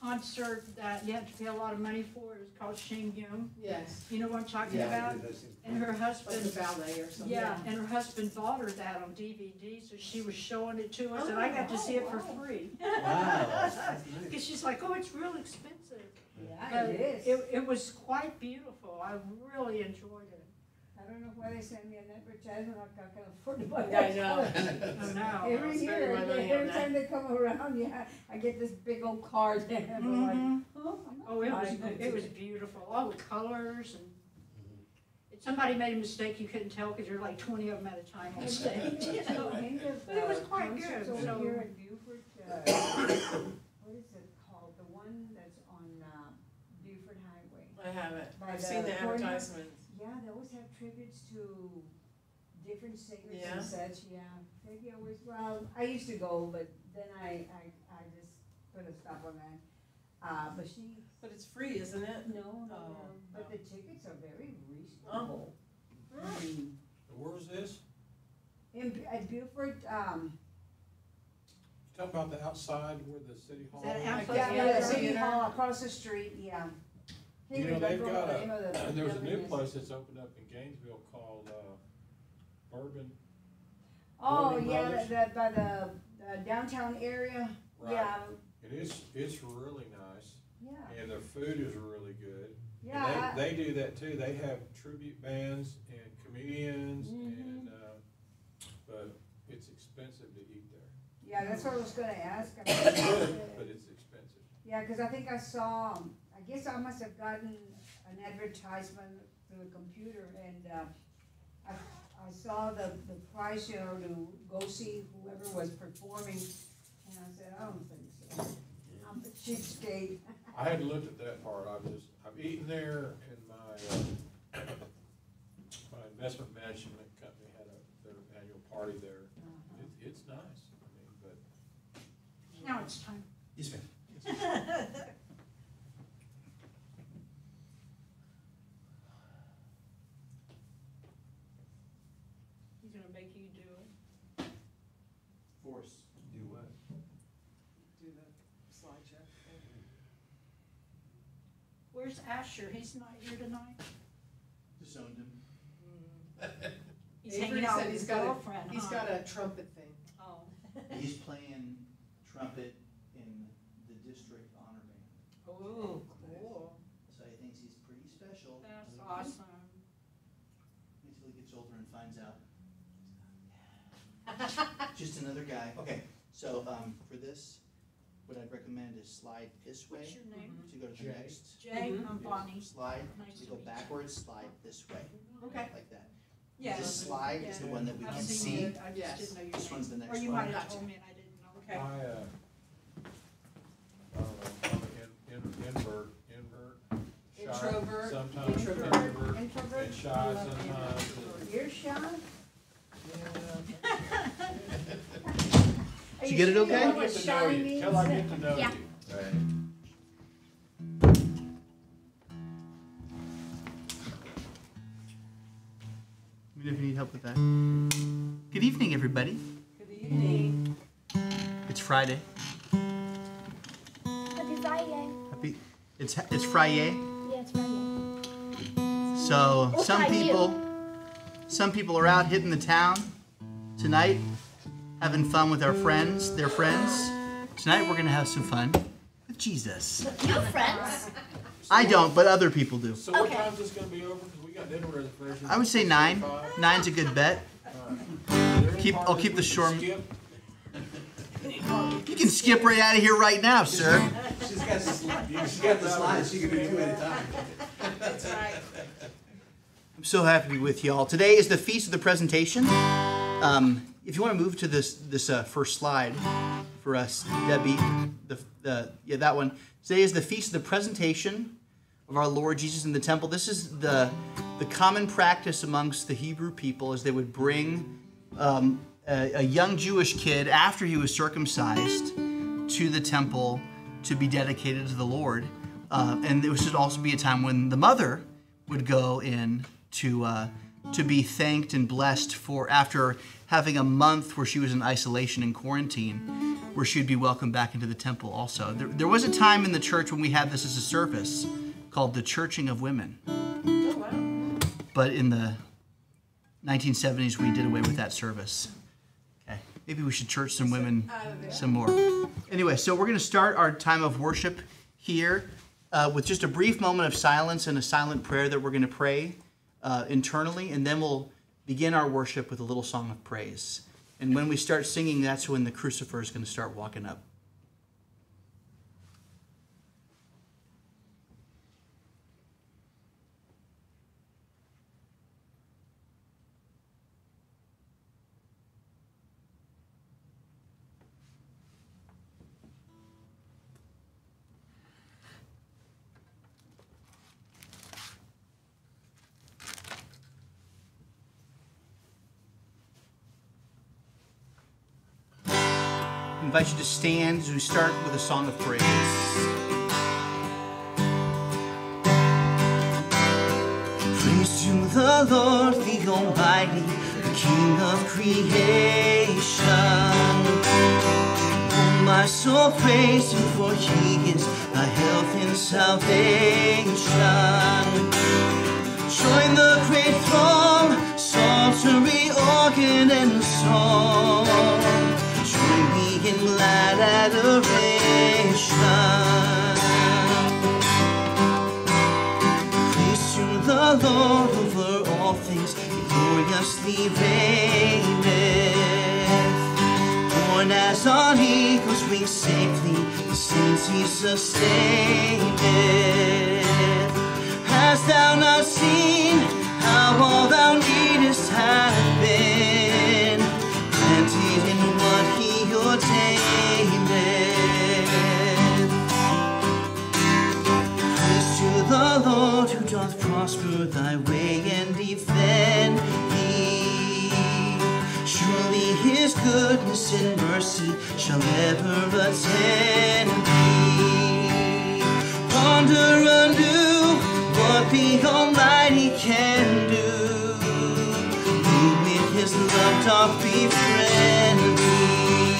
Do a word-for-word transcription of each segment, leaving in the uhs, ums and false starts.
concert that you had to pay a lot of money for. It was called Shane Young. Yes. You know what I'm talking Yeah, about? it does. And her Like husband, a ballet or something. yeah, and her husband bought her that on D V D, so she was showing it to us, and I got to see it for free. Wow, that's nice. Because she's like, oh, it's real expensive. Yeah, But it is. It, it was quite beautiful. I really enjoyed it. I don't know why they sent me an advertisement, I can't afford to buy Yeah, I that. know. Oh, no. Every I'll spend year, my money on every that. time they come around, yeah, I get this big old card and I'm like, Mhm. oh, I'm not Oh, it was, buying that it was today. beautiful. All the colors and if somebody made a mistake, you couldn't tell because there were like twenty of them at a time on stage. You So, know? any of But it was the quite concerts good, over so- here in Beaufort, uh, what is it called? The one that's on, uh, Beaufort Highway. I haven't. By I've the seen the corner. advertisements. Yeah, they always have tributes to different singers Yeah. and such, yeah. Peggy always, well, I used to go, but then I, I, I just put a stop on that. Uh, but she, But it's free, isn't it? no, no, no, Oh, but oh. the tickets are very reasonable. Mm. Where's this? In, at Beaufort, um, Talk about the outside where the city hall. that is? amphitheater? yeah, Yeah, yeah, the the city theater. hall across the street, yeah. Can't You know, they've remember got what the a, name of the and there's a building new is. place that's opened up in Gainesville called, uh, Bourbon. Oh, Bourbon yeah, Brothers. the, by the, the downtown area, Right. yeah, And it's, it's really nice, yeah, and their food is really good. yeah. I- And they, they do that too, they have tribute bands and comedians Mhm. and, uh, but it's expensive to eat there. Yeah, that's what I was gonna ask. I It's mean, good, but it's expensive. yeah, cause I think I saw, I guess I must have gotten an advertisement through the computer and, uh, I, I saw the, the price, you know, to go see whoever was performing, and I said, I don't think so. I'm a cheapskate. I hadn't looked at that part, I've just, I've eaten there and my, uh, my investment management company had a, their annual party there. It, it's nice, I mean, but. Now it's time. Yes, ma'am. He's gonna make you do it. Force. Do what? Do the slideshow. Where's Asher? He's not here tonight. Disowned him. He's Avery hanging out said with he's his got a- girlfriend, He's huh? got a trumpet thing. Oh. He's playing trumpet in the district honor band. Oh, cool. So he thinks he's pretty special. That's Until- awesome. Until he gets older and finds out. Just another guy. Okay, so, um, for this, what I'd recommend is slide this way What's your name? to go to the Jay. next. Jay, Mhm. I'm Bonnie. Slide, Nice to to go meet you. backwards, slide this way, Okay. like that. Yeah. This slide is the one that we I've can seen see. it. I Yes. just didn't know your This one's the name. next Or you one. might have Gotcha. told me and I didn't know. Okay. I, uh, I don't know, I'm an in, in, invert, invert, shy, Introvert. sometimes Introvert. introvert, Introvert? and shy sometimes. and- You're shy? Did you get it sure okay? know Till I what get to know shy you, means? till I get to know Yeah. you. Right. Let me know if you need help with that. Good evening, everybody. Good evening. It's Friday. Happy Friday. Happy. It's it's Friday. Yeah, it's Friday. So Or some Friday. people, some people are out hitting the town tonight, having fun with our friends, their friends. Tonight we're gonna have some fun with Jesus. You have friends? I don't, but other people do. So what Okay. time's this gonna be over? Cause we got dinner reservations. I would say nine. Nine's a good bet. Keep- I'll keep the short- Skip? You can skip right out of here right now, sir. She's got the, sli- she's got the slides, she can do two at a time. That's right. I'm so happy to be with y'all. Today is the Feast of the Presentation. Um, if you want to move to this this uh, first slide for us, Debbie, the, the yeah that one. Today is the Feast of the Presentation of our Lord Jesus in the temple. This is the the common practice amongst the Hebrew people, as they would bring um, a, a young Jewish kid after he was circumcised to the temple to be dedicated to the Lord. Uh, and this would also be a time when the mother would go in to uh, to be thanked and blessed for after having a month where she was in isolation and quarantine. where she would be welcomed back into the temple also. There, there was a time in the church when we had this as a service called the Churching of Women. Oh, wow. But in the nineteen seventies, we did away with that service. Okay, maybe we should church some women Out of there. some more. Anyway, so we're going to start our time of worship here uh, with just a brief moment of silence and a silent prayer that we're going to pray uh, internally, and then we'll begin our worship with a little song of praise. And when we start singing, that's when the crucifer is going to start walking up. I invite you to stand as we start with a song of praise. Praise to the Lord, the Almighty, the King of creation. Oh, my soul, praise Him, for He is my health and salvation. Join the great throng, psaltery, organ, and song. Join me in glad adoration. Praise to the Lord over all things, He gloriously reigneth. Born as on eagle's wings safely, the saints He sustaineth. Hast thou not seen how all thou needest hath been planted in what He ordained? Praise to the Lord who doth prosper thy way and defend thee. Surely His goodness and mercy shall ever attend thee. Ponder anew what the Almighty can do. Who with His love doth befriend thee.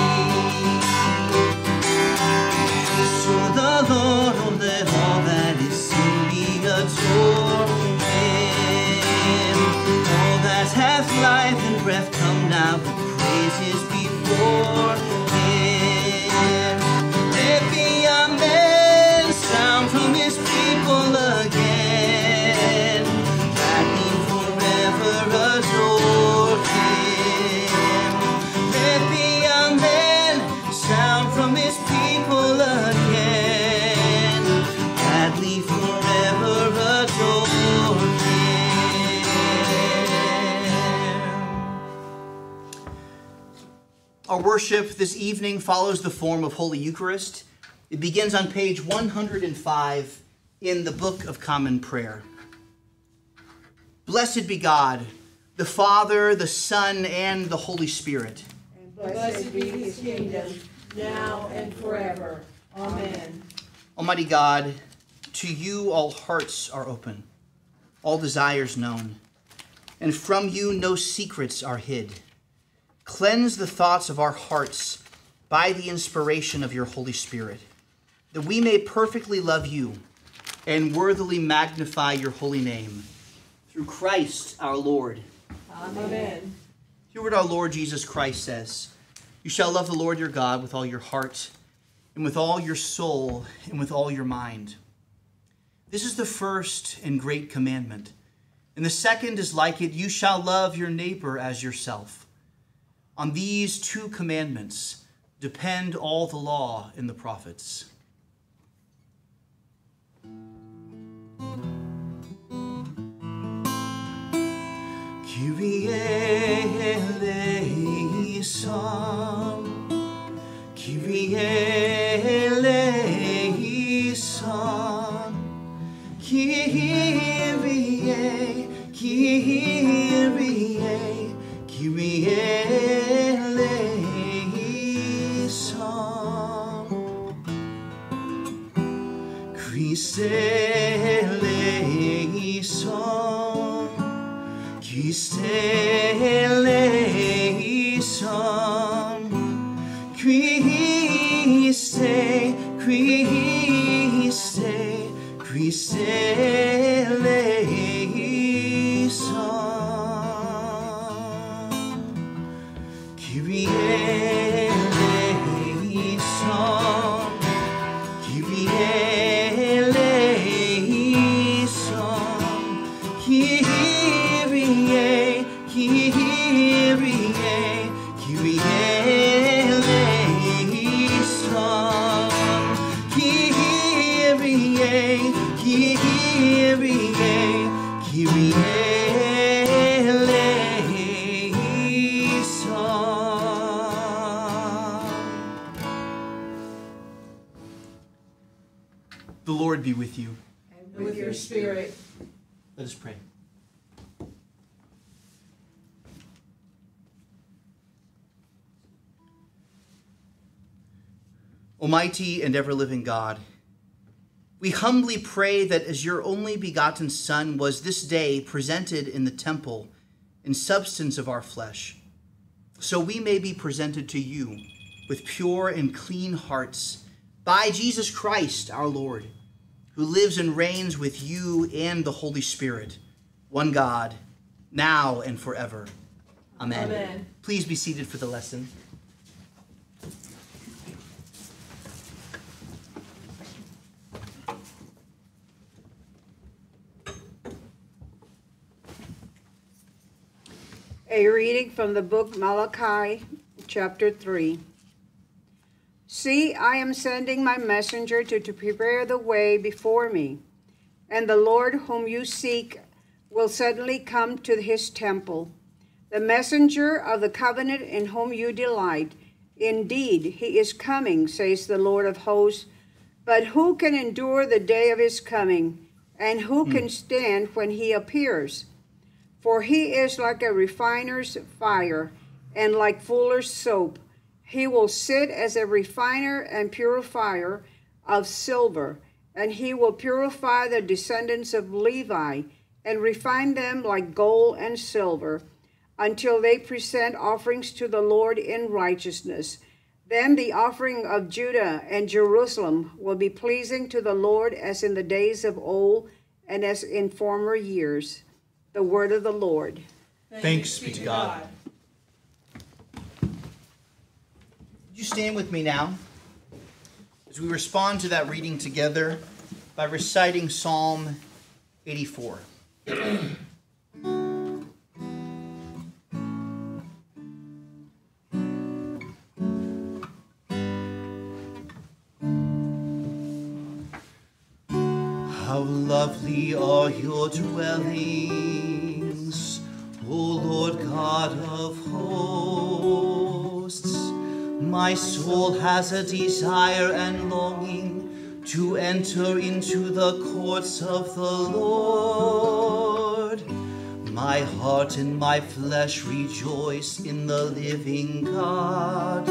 Praise to the Lord, oh let all that is in me adore Him. All that hath life and breath come now and praise His before Him. Let be amen, sound from His people again, that we forever adore Him. Let be amen, sound from His people again, that we forever adore Him. Our worship this evening follows the form of Holy Eucharist. It begins on page one hundred five in the Book of Common Prayer. Blessed be God, the Father, the Son, and the Holy Spirit. And Blessed be His kingdom, now and forever. Amen. Almighty God, to you all hearts are open, all desires known, and from you no secrets are hid. Cleanse the thoughts of our hearts by the inspiration of your Holy Spirit, that we may perfectly love you and worthily magnify your holy name. Through Christ our Lord. Amen. Hear what our Lord Jesus Christ says. You shall love the Lord your God with all your heart, and with all your soul, and with all your mind. This is the first and great commandment. And the second is like it, you shall love your neighbor as yourself. On these two commandments depend all the law and the prophets. Kyrie eleison, Kyrie eleison, Kyrie, Kyrie, Kyrie eleison, Christ eleison, Christ eleison, Christ Christe, Christe eleison, Kyrie eleison, Kyrie eleison, Kyrie, Kyrie, Kyrie eleison, Kyrie, Kyrie, Kyrie eleison. The Lord be with you. And with your spirit. Let us pray. Almighty and ever-living God, we humbly pray that as your only begotten Son was this day presented in the temple in substance of our flesh, so we may be presented to you with pure and clean hearts by Jesus Christ our Lord, who lives and reigns with you and the Holy Spirit, one God, now and forever. Amen. Amen. Please be seated for the lesson. A reading from the book Malachi, chapter three. See, I am sending my messenger to, to prepare the way before me, and the Lord whom you seek will suddenly come to his temple. The messenger of the covenant in whom you delight. Indeed, he is coming, says the Lord of hosts. But who can endure the day of his coming? And who can stand when he appears? For he is like a refiner's fire, and like fuller's soap. He will sit as a refiner and purifier of silver, and he will purify the descendants of Levi, and refine them like gold and silver, until they present offerings to the Lord in righteousness. Then the offering of Judah and Jerusalem will be pleasing to the Lord as in the days of old and as in former years. The word of the Lord. Thanks be to God. Would you stand with me now as we respond to that reading together by reciting Psalm eighty-four. How lovely are your dwellings, O Lord God of hosts. My soul has a desire and longing to enter into the courts of the Lord. My heart and my flesh rejoice in the living God.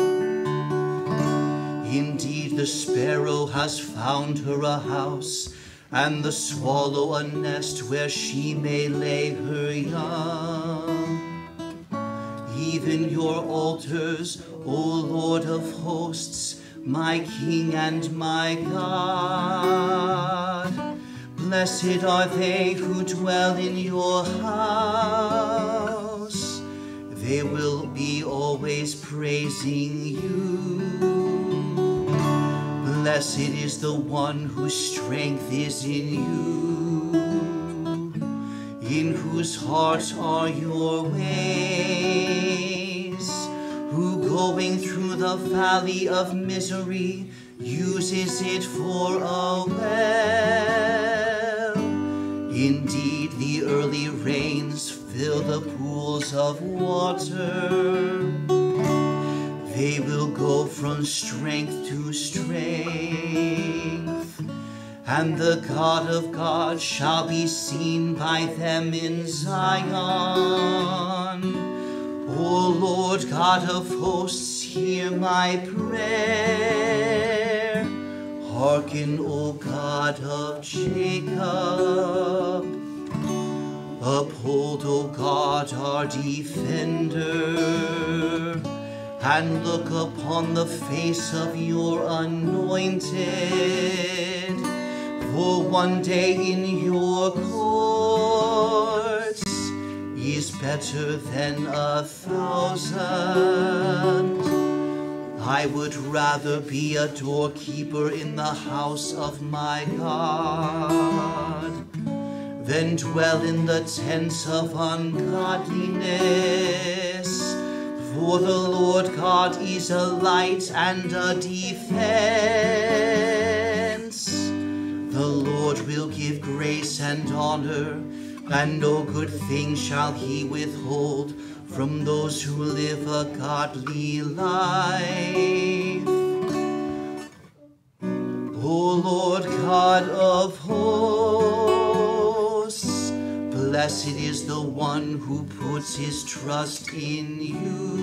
Indeed, the sparrow has found her a house, and the swallow a nest where she may lay her young. Even your altars, O Lord of hosts, my King and my God. Blessed are they who dwell in your house. They will be always praising you. Blessed is the one whose strength is in you, in whose heart are your ways, who going through the valley of misery uses it for a well. Indeed, the early rains fill the pools of water. They will go from strength to strength, and the God of God shall be seen by them in Zion. O Lord God of hosts, hear my prayer. Hearken, O God of Jacob. Uphold, O God, our defender, and look upon the face of your anointed. For one day in your courts is better than a thousand. I would rather be a doorkeeper in the house of my God than dwell in the tents of ungodliness. For the Lord God is a light and a defense. The Lord will give grace and honor, and no good thing shall he withhold from those who live a godly life. O Lord God of hosts, blessed is the one who puts his trust in you.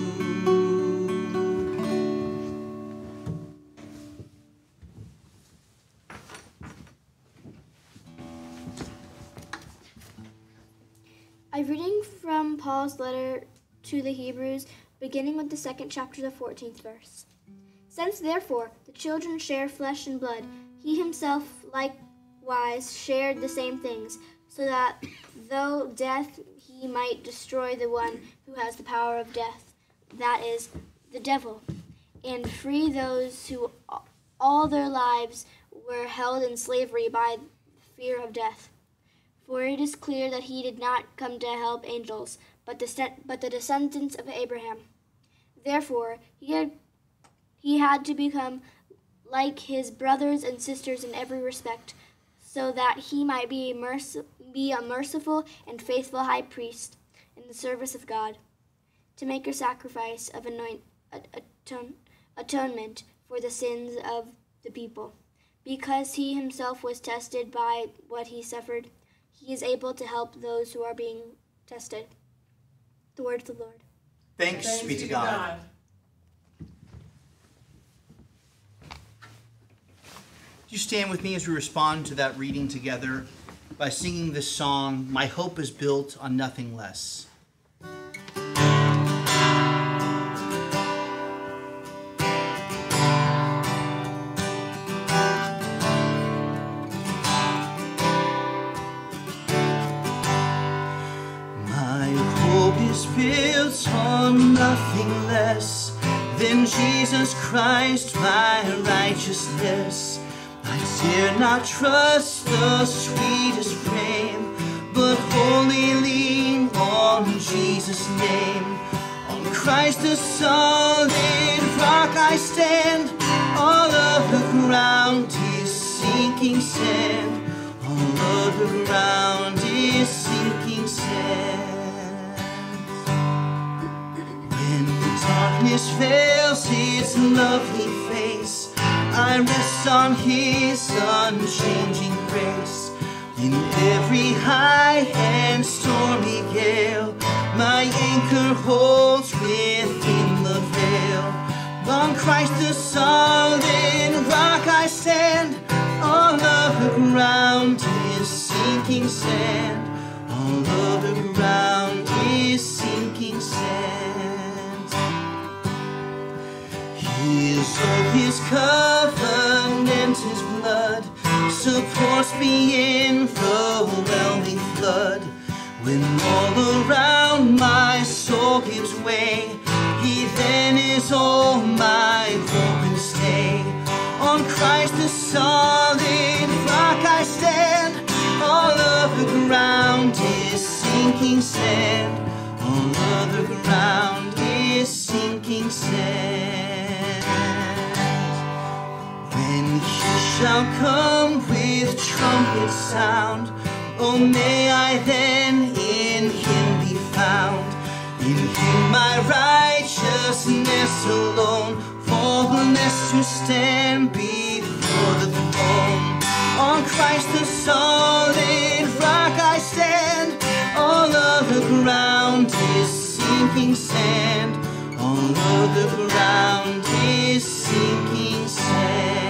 A reading from Paul's letter to the Hebrews, beginning with the second chapter, the fourteenth verse. Since therefore the children share flesh and blood, he himself likewise shared the same things, so that though death he might destroy the one who has the power of death, that is, the devil, and free those who all their lives were held in slavery by fear of death. For it is clear that he did not come to help angels, but the, but the descendants of Abraham. Therefore, he had, he had to become like his brothers and sisters in every respect, so that he might be, merc- be a merciful and faithful high priest in the service of God, to make a sacrifice of anoint, atone, atonement for the sins of the people. Because he himself was tested by what he suffered, he is able to help those who are being tested. The word of the Lord. Thanks, Thanks be to God. You stand with me as we respond to that reading together by singing this song, My Hope is Built on Nothing Less. Built on nothing less than Jesus Christ, my righteousness. I dare not trust the sweetest frame, but wholly lean on Jesus' name. On Christ the solid rock I stand, all of the ground is sinking sand, all of the ground is sinking sand. Darkness veils his lovely face, I rest on his unchanging grace. In every high and stormy gale, my anchor holds within the veil. On Christ the solid rock I stand, all of the ground is sinking sand, all of the ground is sinking sand. His oath, his covenant, his blood supports me in the whelming flood. When all around my soul gives way, he then is all my hope and stay. On Christ the solid rock I stand, all of the ground is sinking sand, all of the ground is sinking sand. When he shall come with trumpet sound, oh may I then in him be found. In him my righteousness alone, faultless to stand before the throne. On Christ the solid rock I stand, all of the ground is sinking sand, all of the ground is sinking sand.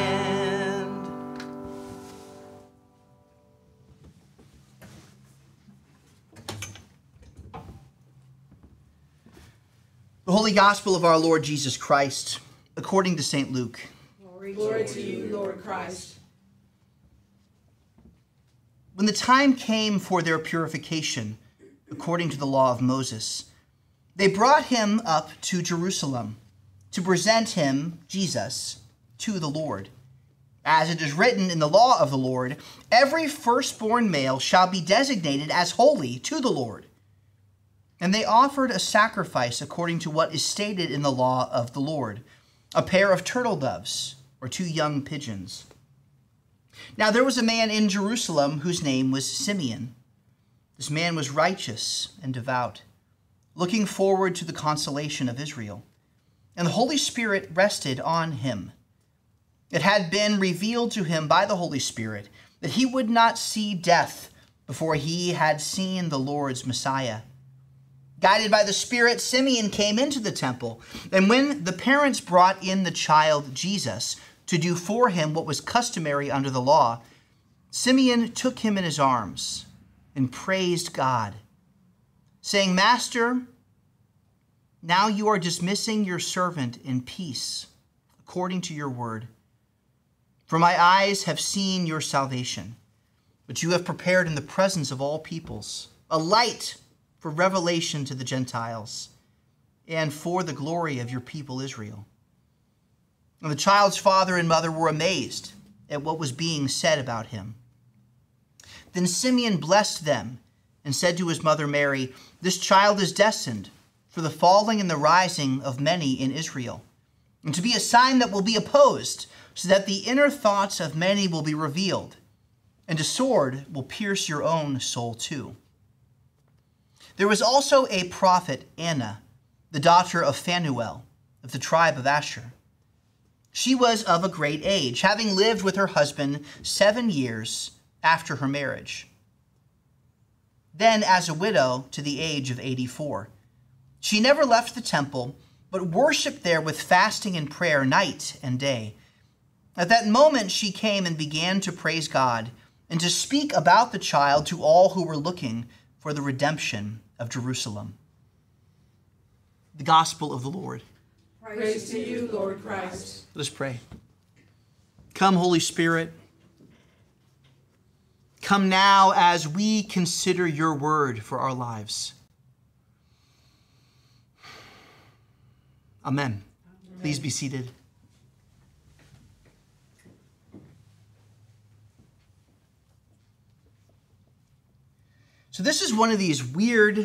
The Holy Gospel of our Lord Jesus Christ, according to Saint Luke. Glory to you, Lord Christ. When the time came for their purification, according to the law of Moses, they brought him up to Jerusalem to present him, Jesus, to the Lord. As it is written in the law of the Lord, every firstborn male shall be designated as holy to the Lord. And they offered a sacrifice according to what is stated in the law of the Lord, a pair of turtle doves or two young pigeons. Now there was a man in Jerusalem whose name was Simeon. This man was righteous and devout, looking forward to the consolation of Israel. And the Holy Spirit rested on him. It had been revealed to him by the Holy Spirit that he would not see death before he had seen the Lord's Messiah. Guided by the Spirit, Simeon came into the temple, and when the parents brought in the child Jesus to do for him what was customary under the law, Simeon took him in his arms and praised God, saying, "Master, now you are dismissing your servant in peace, according to your word. For my eyes have seen your salvation, which you have prepared in the presence of all peoples, a light for revelation to the Gentiles, and for the glory of your people Israel." And the child's father and mother were amazed at what was being said about him. Then Simeon blessed them and said to his mother Mary, "This child is destined for the falling and the rising of many in Israel, and to be a sign that will be opposed, so that the inner thoughts of many will be revealed, and a sword will pierce your own soul too." There was also a prophet, Anna, the daughter of Phanuel, of the tribe of Asher. She was of a great age, having lived with her husband seven years after her marriage. Then as a widow to the age of eighty-four. She never left the temple, but worshipped there with fasting and prayer night and day. At that moment she came and began to praise God and to speak about the child to all who were looking for the redemption of Jerusalem. The Gospel of the Lord. Praise to you, Lord Christ. Let us pray. Come, Holy Spirit. Come now as we consider your word for our lives. Amen. Amen. Please be seated. So this is one of these weird,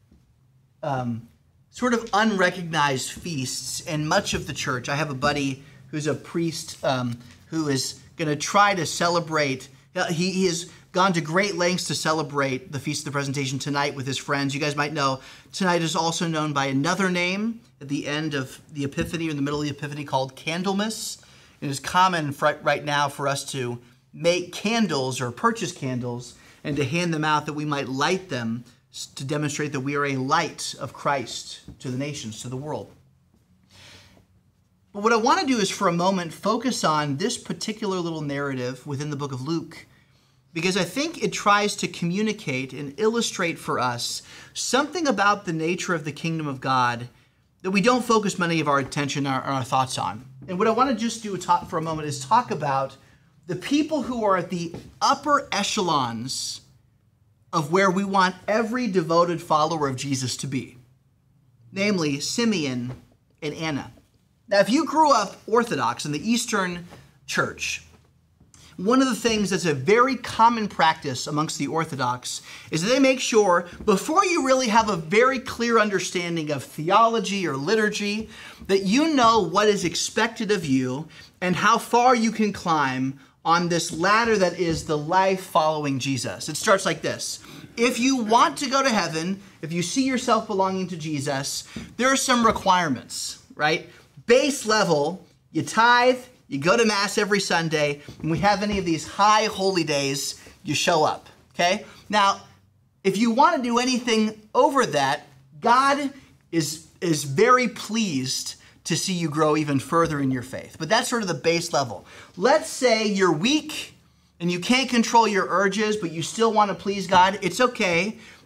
um, sort of unrecognized feasts in much of the church. I have a buddy who's a priest um, who is going to try to celebrate. He, he has gone to great lengths to celebrate the Feast of the Presentation tonight with his friends. You guys might know tonight is also known by another name at the end of the Epiphany or in the middle of the Epiphany called Candlemas. It is common for, right now for us to make candles or purchase candles and to hand them out that we might light them to demonstrate that we are a light of Christ to the nations, to the world. But what I want to do is for a moment focus on this particular little narrative within the book of Luke, because I think it tries to communicate and illustrate for us something about the nature of the kingdom of God that we don't focus many of our attention or our thoughts on. And what I want to just do talk for a moment is talk about the people who are at the upper echelons of where we want every devoted follower of Jesus to be, namely Simeon and Anna. Now, if you grew up Orthodox in the Eastern Church, one of the things that's a very common practice amongst the Orthodox is that they make sure, before you really have a very clear understanding of theology or liturgy, that you know what is expected of you and how far you can climb on this ladder that is the life following Jesus. It starts like this. If you want to go to heaven, if you see yourself belonging to Jesus, there are some requirements, right? Base level, you tithe, you go to Mass every Sunday, and we have any of these high holy days, you show up, okay? Now, if you want to do anything over that, God is, is very pleased to see you grow even further in your faith. But that's sort of the base level. Let's say you're weak and you can't control your urges, but you still want to please God. It's okay.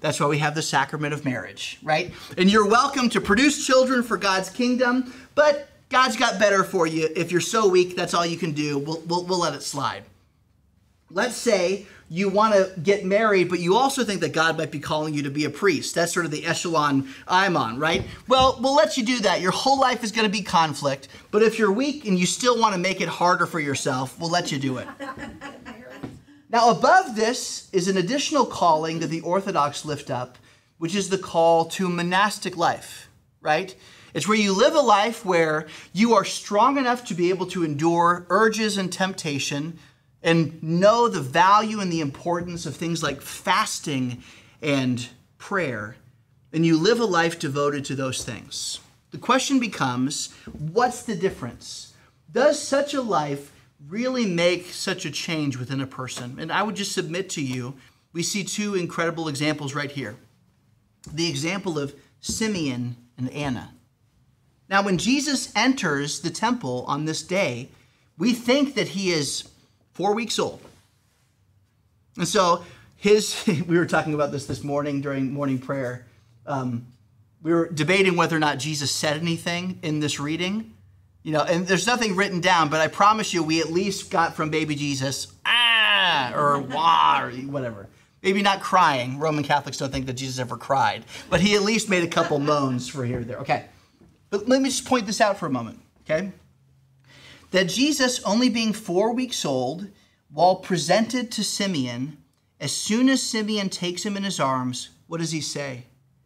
That's why we have the sacrament of marriage, right? And you're welcome to produce children for God's kingdom, but God's got better for you. If you're so weak, that's all you can do. We'll, we'll, we'll let it slide. Let's say you want to get married, but you also think that God might be calling you to be a priest. That's sort of the echelon I'm on, right? Well, we'll let you do that. Your whole life is going to be conflict. But if you're weak and you still want to make it harder for yourself, we'll let you do it. Now, above this is an additional calling that the Orthodox lift up, which is the call to monastic life, right? It's where you live a life where you are strong enough to be able to endure urges and temptation and know the value and the importance of things like fasting and prayer. And you live a life devoted to those things. The question becomes, what's the difference? Does such a life really make such a change within a person? And I would just submit to you, we see two incredible examples right here. The example of Simeon and Anna. Now, when Jesus enters the temple on this day, we think that he is four weeks old. And so his, we were talking about this this morning during morning prayer. Um, we were debating whether or not Jesus said anything in this reading. You know, and there's nothing written down, but I promise you we at least got from baby Jesus, ah, or wah, or whatever. Maybe not crying. Roman Catholics don't think that Jesus ever cried. But he at least made a couple moans for here or there. Okay. But let me just point this out for a moment, okay? That Jesus, only being four weeks old, while presented to Simeon, as soon as Simeon takes him in his arms, what does he say?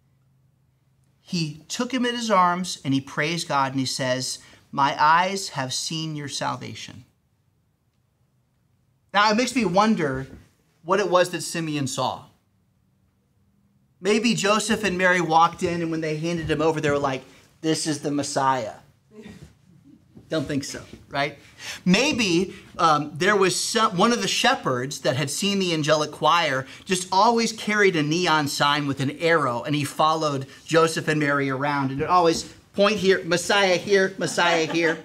He took him in his arms and he praised God and he says, "My eyes have seen your salvation." Now, it makes me wonder what it was that Simeon saw. Maybe Joseph and Mary walked in and when they handed him over, they were like, "This is the Messiah." Don't think so, right? Maybe um, there was some, one of the shepherds that had seen the angelic choir just always carried a neon sign with an arrow, and he followed Joseph and Mary around, and it always point here, Messiah here, Messiah here.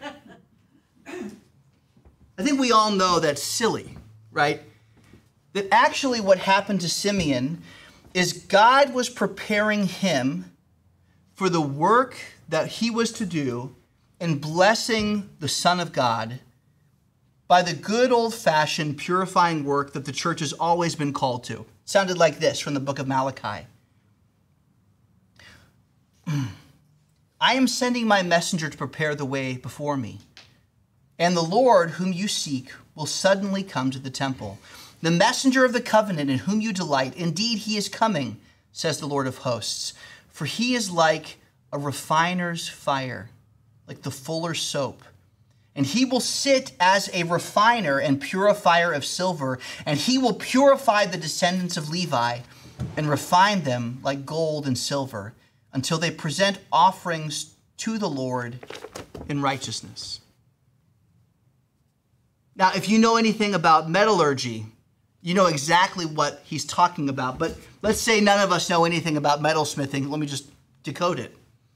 I think we all know that's silly, right? That actually what happened to Simeon is God was preparing him for the work that he was to do in blessing the Son of God by the good old-fashioned purifying work that the church has always been called to. It sounded like this from the book of Malachi. "I am sending my messenger to prepare the way before me. And the Lord whom you seek will suddenly come to the temple. The messenger of the covenant in whom you delight, indeed he is coming, says the Lord of hosts. For he is like a refiner's fire, like the fuller's soap. And he will sit as a refiner and purifier of silver, and he will purify the descendants of Levi and refine them like gold and silver until they present offerings to the Lord in righteousness." Now, if you know anything about metallurgy, you know exactly what he's talking about. But let's say none of us know anything about metalsmithing. Let me just decode it.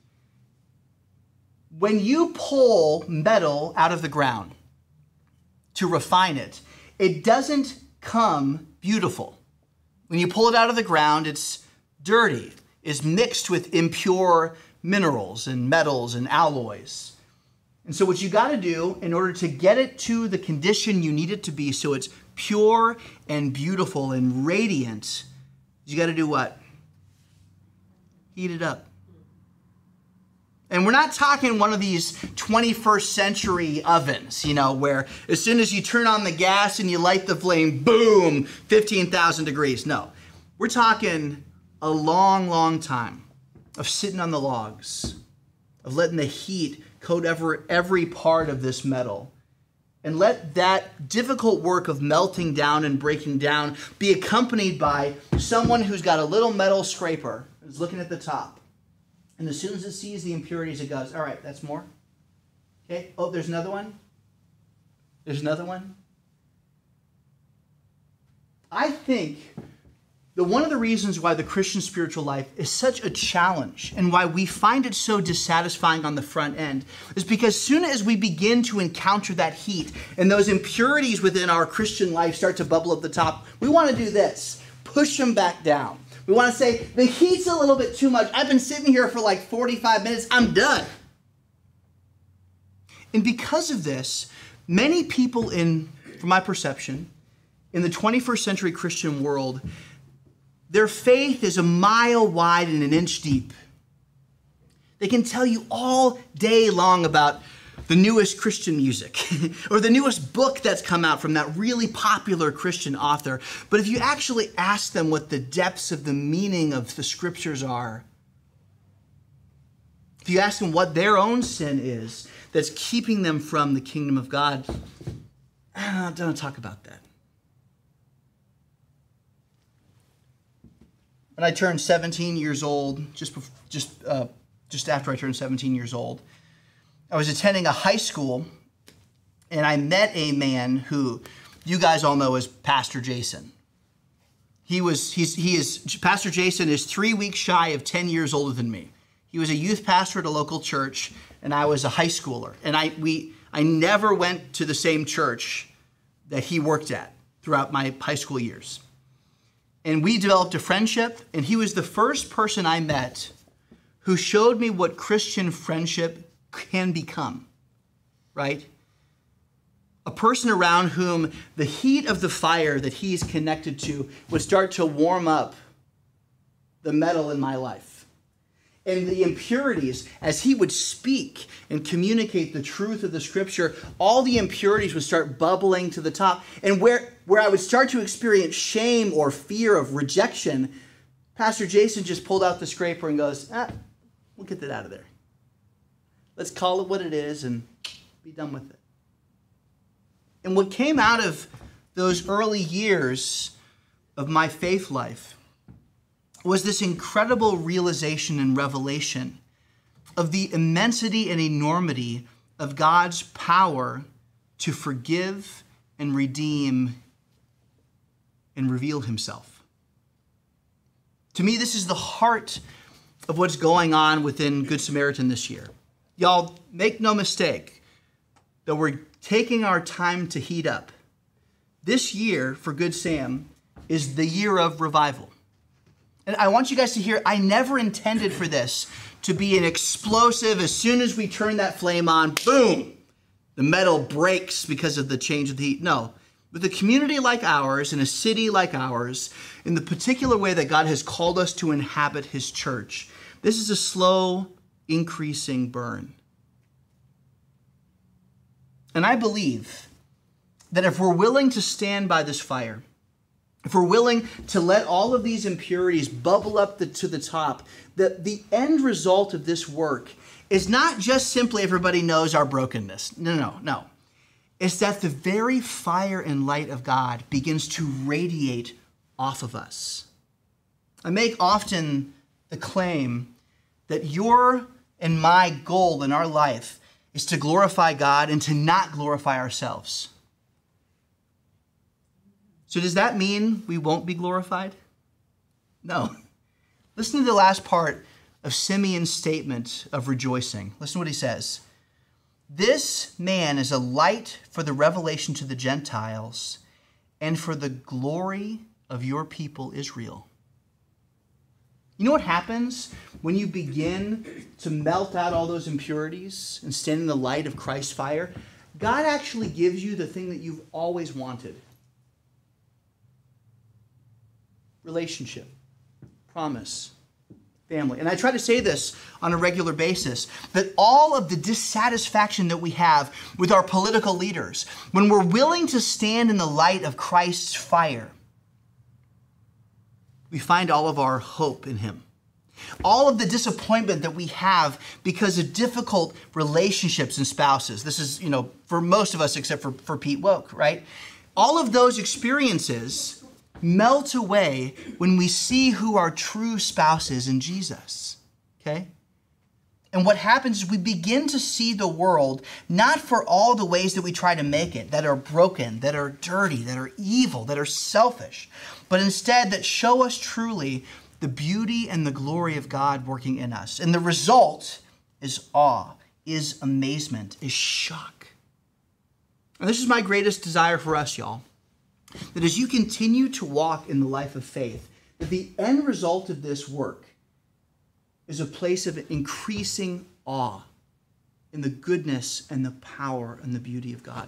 When you pull metal out of the ground to refine it, it doesn't come beautiful. When you pull it out of the ground, it's dirty, it's mixed with impure minerals and metals and alloys. And so what you got to do in order to get it to the condition you need it to be so it's pure and beautiful and radiant, you got to do what? Heat it up. And we're not talking one of these twenty-first century ovens, you know, where as soon as you turn on the gas and you light the flame, boom, fifteen thousand degrees. No, we're talking a long, long time of sitting on the logs, of letting the heat coat over every part of this metal. And let that difficult work of melting down and breaking down be accompanied by someone who's got a little metal scraper, who's looking at the top. And as soon as it sees the impurities, it goes, all right, that's more. Okay, oh, there's another one. There's another one. I think that one of the reasons why the Christian spiritual life is such a challenge and why we find it so dissatisfying on the front end is because as soon as we begin to encounter that heat and those impurities within our Christian life start to bubble at the top, we want to do this. Push them back down. We want to say, the heat's a little bit too much. I've been sitting here for like forty-five minutes. I'm done. And because of this, many people in, from my perception, in the twenty-first century Christian world, their faith is a mile wide and an inch deep. They can tell you all day long about the newest Christian music or the newest book that's come out from that really popular Christian author. But if you actually ask them what the depths of the meaning of the scriptures are, if you ask them what their own sin is that's keeping them from the kingdom of God, I don't, don't talk about that. When I turned seventeen years old, just bef- just uh, just after I turned seventeen years old, I was attending a high school, and I met a man who you guys all know as Pastor Jason. He was he's he is Pastor Jason is three weeks shy of ten years older than me. He was a youth pastor at a local church, and I was a high schooler. And I we I never went to the same church that he worked at throughout my high school years. And we developed a friendship, and he was the first person I met who showed me what Christian friendship can become, right? A person around whom the heat of the fire that he's connected to would start to warm up the metal in my life. And the impurities, as he would speak and communicate the truth of the scripture, all the impurities would start bubbling to the top. And where, where I would start to experience shame or fear of rejection, Pastor Jason just pulled out the scraper and goes, ah, we'll get that out of there. Let's call it what it is and be done with it. And what came out of those early years of my faith life was this incredible realization and revelation of the immensity and enormity of God's power to forgive and redeem and reveal himself. To me, this is the heart of what's going on within Good Samaritan this year. Y'all, make no mistake that we're taking our time to heat up. This year for Good Sam is the year of revival. And I want you guys to hear, I never intended for this to be an explosive, as soon as we turn that flame on, boom, the metal breaks because of the change of the heat. No, with a community like ours, in a city like ours, in the particular way that God has called us to inhabit his church, this is a slow, increasing burn. And I believe that if we're willing to stand by this fire, if we're willing to let all of these impurities bubble up the, to the top, that the end result of this work is not just simply everybody knows our brokenness. No, no, no. It's that the very fire and light of God begins to radiate off of us. I make often the claim that your and my goal in our life is to glorify God and to not glorify ourselves. So does that mean we won't be glorified? No. Listen to the last part of Simeon's statement of rejoicing. Listen to what he says. This man is a light for the revelation to the Gentiles and for the glory of your people Israel. You know what happens when you begin to melt out all those impurities and stand in the light of Christ's fire? God actually gives you the thing that you've always wanted. Relationship, promise, family. And I try to say this on a regular basis, that all of the dissatisfaction that we have with our political leaders, when we're willing to stand in the light of Christ's fire, we find all of our hope in him. All of the disappointment that we have because of difficult relationships and spouses. This is, you know, for most of us except for, for Pete Woke, right? All of those experiences melt away when we see who our true spouse is in Jesus, okay? And what happens is we begin to see the world not for all the ways that we try to make it, that are broken, that are dirty, that are evil, that are selfish, but instead that show us truly the beauty and the glory of God working in us. And the result is awe, is amazement, is shock. And this is my greatest desire for us, y'all. That as you continue to walk in the life of faith, that the end result of this work is a place of increasing awe in the goodness and the power and the beauty of God.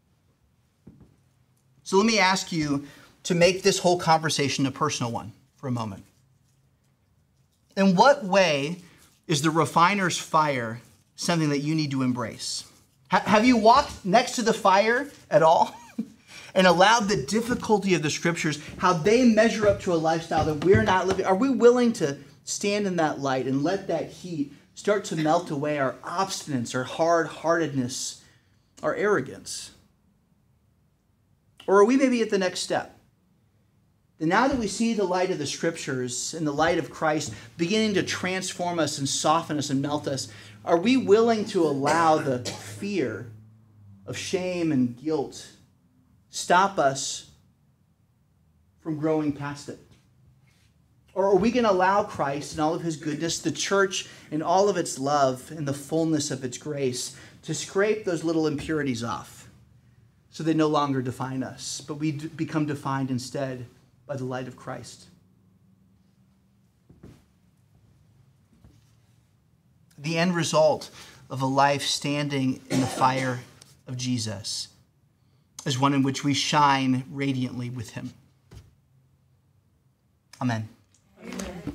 So let me ask you to make this whole conversation a personal one for a moment. In what way is the refiner's fire something that you need to embrace? Ha- have you walked next to the fire at all and allowed the difficulty of the scriptures, how they measure up to a lifestyle that we're not living? Are we willing to stand in that light and let that heat start to melt away our obstinance, our hard-heartedness, our arrogance? Or are we maybe at the next step? And now that we see the light of the scriptures and the light of Christ beginning to transform us and soften us and melt us, are we willing to allow the fear of shame and guilt stop us from growing past it? Or are we going to allow Christ and all of his goodness, the church and all of its love and the fullness of its grace to scrape those little impurities off so they no longer define us, but we become defined instead by the light of Christ? The end result of a life standing in the fire of Jesus is one in which we shine radiantly with him. Amen. Amen.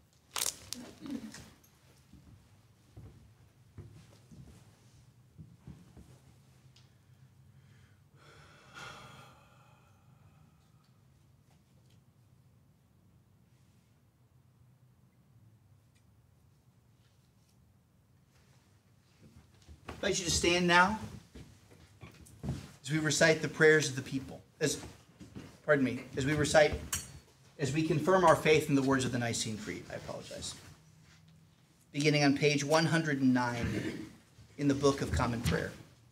I invite you to stand now as we recite the prayers of the people. As, pardon me, as we recite, as we confirm our faith in the words of the Nicene Creed. I apologize. Beginning on page one hundred nine in the Book of Common Prayer.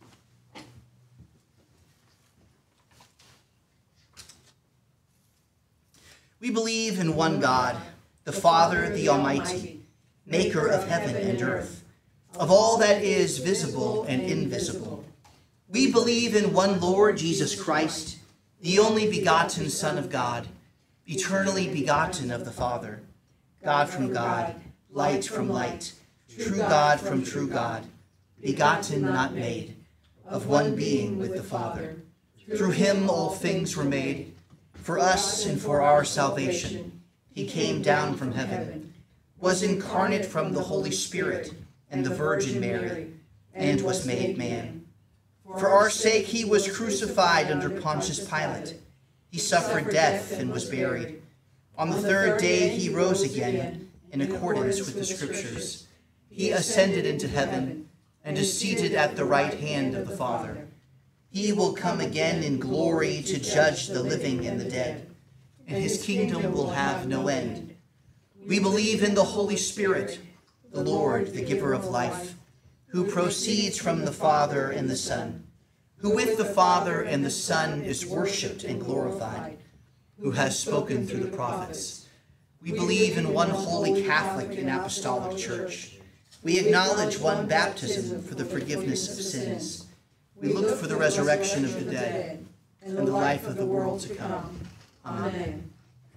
We believe in one God, the Father, the Almighty, maker of heaven and earth, of all that is visible and invisible. We believe in one Lord Jesus Christ, the only begotten Son of God, eternally begotten of the Father, God from God, light from light, true God from true God, begotten, not made, of one being with the Father. Through him all things were made. For us and for our salvation, he came down from heaven, was incarnate from the Holy Spirit and the Virgin Mary, and was made man. For our sake he was crucified under Pontius Pilate. He suffered death and was buried. On the third day he rose again, in accordance with the Scriptures. He ascended into heaven, and is seated at the right hand of the Father. He will come again in glory to judge the living and the dead, and his kingdom will have no end. We believe in the Holy Spirit, the Lord, the giver of life, who proceeds from the Father and the Son, who with the Father and the Son is worshipped and glorified, who has spoken through the prophets. We believe in one holy Catholic and Apostolic Church. We acknowledge one baptism for the forgiveness of sins. We look for the resurrection of the dead and the life of the world to come. Amen.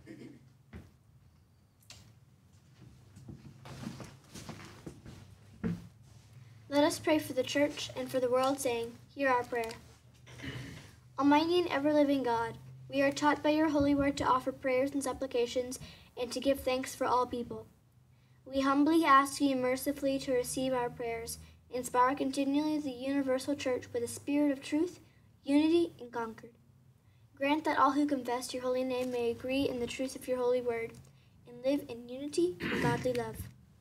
Let us pray for the church and for the world, saying, Hear our prayer. Almighty and ever-living God, we are taught by your holy word to offer prayers and supplications and to give thanks for all people. We humbly ask you mercifully to receive our prayers, inspire continually the universal church with a spirit of truth, unity, and concord. Grant that all who confess your holy name may agree in the truth of your holy word and live in unity and godly love.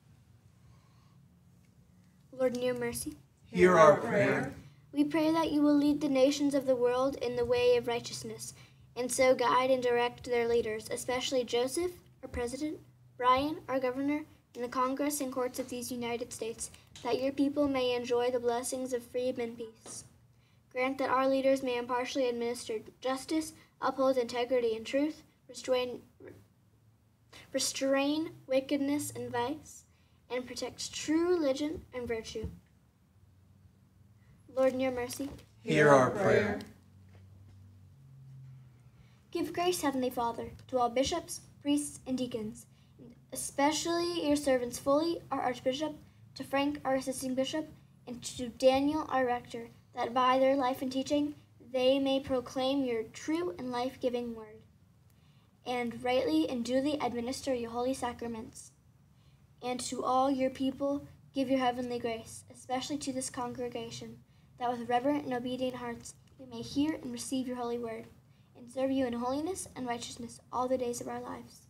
Lord, in your mercy, Hear our prayer. we pray that you will lead the nations of the world in the way of righteousness, and so guide and direct their leaders, especially Joseph, our president, Brian, our governor, and the Congress and courts of these United States, that your people may enjoy the blessings of freedom and peace. Grant that our leaders may impartially administer justice, uphold integrity and truth, restrain, restrain wickedness and vice, and protect true religion and virtue. Lord, in your mercy, Hear our prayer. give grace, Heavenly Father, to all bishops, priests, and deacons, especially your servants Foley, our archbishop, to Frank, our assisting bishop, and to Daniel, our rector, that by their life and teaching they may proclaim your true and life-giving word, and rightly and duly administer your holy sacraments. And to all your people give your heavenly grace, especially to this congregation, that with reverent and obedient hearts we may hear and receive your holy word, and serve you in holiness and righteousness all the days of our lives.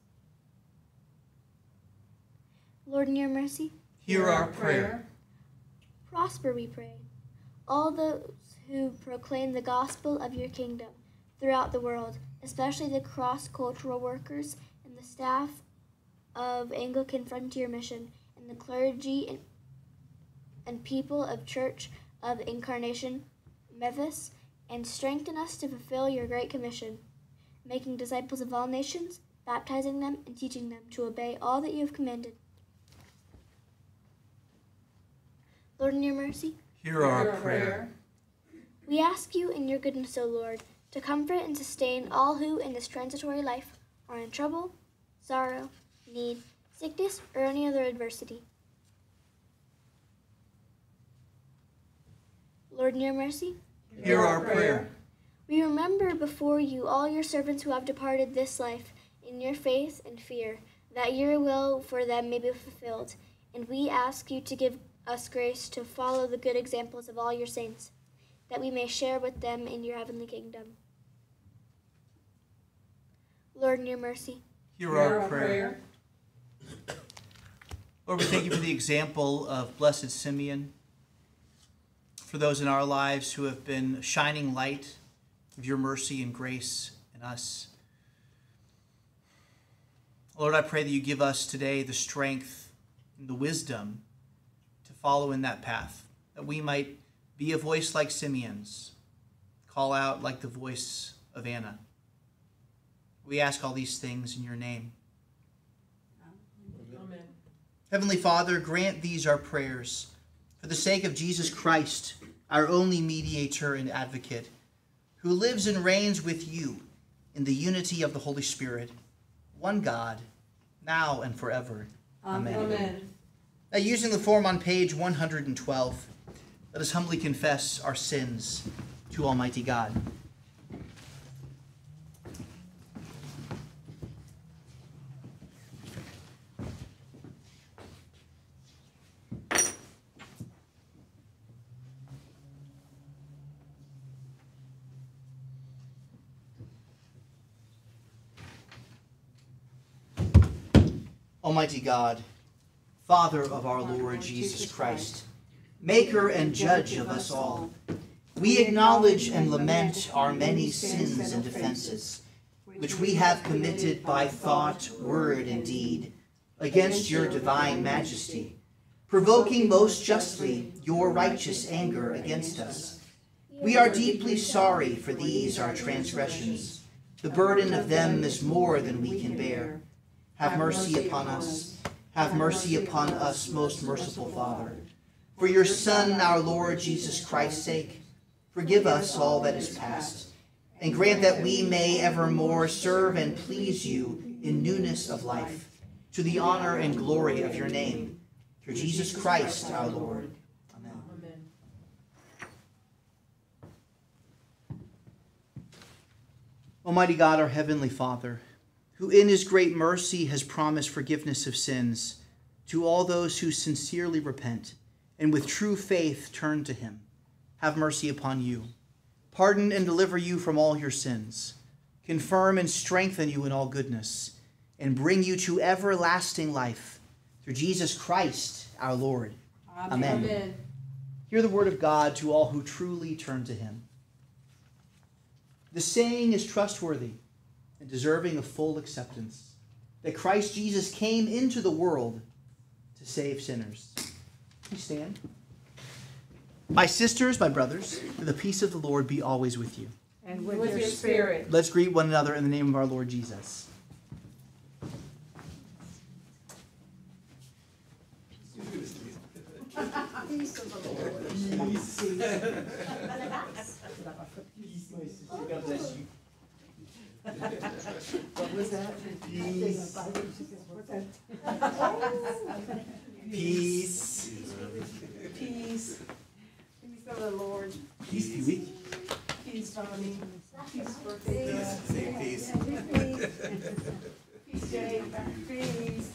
Lord, in your mercy, Hear our prayer. prosper, we pray, all those who proclaim the gospel of your kingdom throughout the world, especially the cross-cultural workers and the staff of Anglican Frontier Mission and the clergy and, and people of Church of Incarnation, Memphis, and strengthen us to fulfill your great commission, making disciples of all nations, baptizing them, and teaching them to obey all that you have commanded. Lord, in your mercy, Hear our prayer. we ask you in your goodness, O Lord, to comfort and sustain all who in this transitory life are in trouble, sorrow, need, sickness, or any other adversity. Lord, in your mercy, Hear our prayer. we remember before you all your servants who have departed this life in your faith and fear, that your will for them may be fulfilled, and we ask you to give us grace to follow the good examples of all your saints, that we may share with them in your heavenly kingdom. Lord, in your mercy, Hear our prayer. Lord, we thank you for the example of Blessed Simeon, for those in our lives who have been a shining light of your mercy and grace in us. Lord, I pray that you give us today the strength and the wisdom to follow in that path, that we might be a voice like Simeon's, call out like the voice of Anna. We ask all these things in your name. Amen. Heavenly Father, grant these our prayers for the sake of Jesus Christ, our only mediator and advocate, who lives and reigns with you in the unity of the Holy Spirit, one God, now and forever. Amen. Amen. Now, using the form on page one hundred twelve, let us humbly confess our sins to Almighty God. Almighty God, Father of our Lord Jesus Christ, Maker and Judge of us all, we acknowledge and lament our many sins and offenses, which we have committed by thought, word, and deed, against your divine majesty, provoking most justly your righteous anger against us. We are deeply sorry for these our transgressions. The burden of them is more than we can bear. Have mercy upon us. Have mercy upon us, most merciful Father. For your Son, our Lord Jesus Christ's sake, forgive us all that is past, and grant that we may evermore serve and please you in newness of life, to the honor and glory of your name, through Jesus Christ, our Lord. Amen. Amen. Almighty God, our Heavenly Father, who in his great mercy has promised forgiveness of sins to all those who sincerely repent and with true faith turn to him, have mercy upon you, pardon and deliver you from all your sins, confirm and strengthen you in all goodness, and bring you to everlasting life, through Jesus Christ our Lord. Amen. Amen. Hear the word of God to all who truly turn to him. The saying is trustworthy and deserving of full acceptance, that Christ Jesus came into the world to save sinners. Please stand. My sisters, my brothers, the peace of the Lord be always with you. And with, With your your spirit. Let's greet one another in the name of our Lord Jesus. peace of the Lord. God bless you. Was that? Peace. What's that? Peace. Peace. Peace of the Lord. Peace be with you. Peace, Tommy. Peace, birthday. girl. Say peace. Peace, Jay. Peace.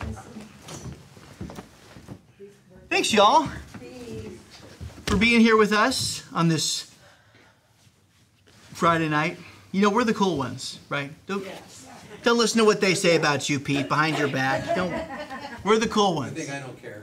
Thanks, y'all, Peace. for being here with us on this Friday night. You know, we're the cool ones, right? Don't, Yes. don't listen to what they say about you, Pete, behind your back. Don't. We're the cool I ones. think I don't care.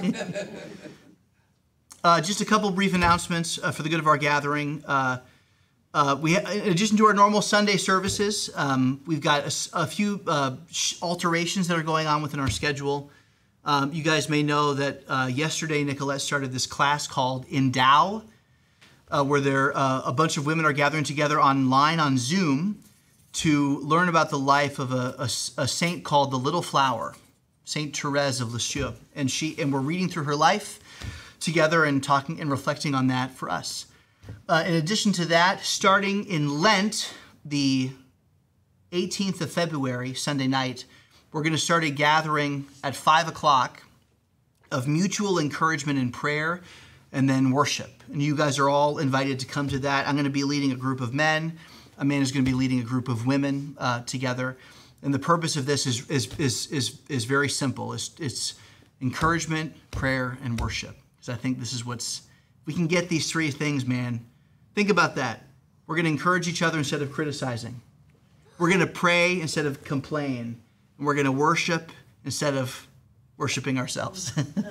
Uh, just a couple brief announcements uh, for the good of our gathering. Uh, uh, we, ha- in addition to our normal Sunday services, um, we've got a, s- a few uh, sh- alterations that are going on within our schedule. Um, you guys may know that uh, yesterday Nicolette started this class called Endow, uh, where there uh, a bunch of women are gathering together online on Zoom to learn about the life of a, a s- a saint called the Little Flower, Saint Therese of Lisieux, and she and we're reading through her life together and talking and reflecting on that for us. Uh, in addition to that, starting in Lent, the eighteenth of February, Sunday night, we're going to start a gathering at five o'clock of mutual encouragement in prayer and then worship. And you guys are all invited to come to that. I'm going to be leading a group of men. Amanda's going to be leading a group of women uh, together. And the purpose of this is is is is, is very simple. It's, it's encouragement, prayer, and worship. Because I think this is what's, we can get these three things, man. Think about that. We're going to encourage each other instead of criticizing. We're going to pray instead of complain. And we're going to worship instead of worshiping ourselves.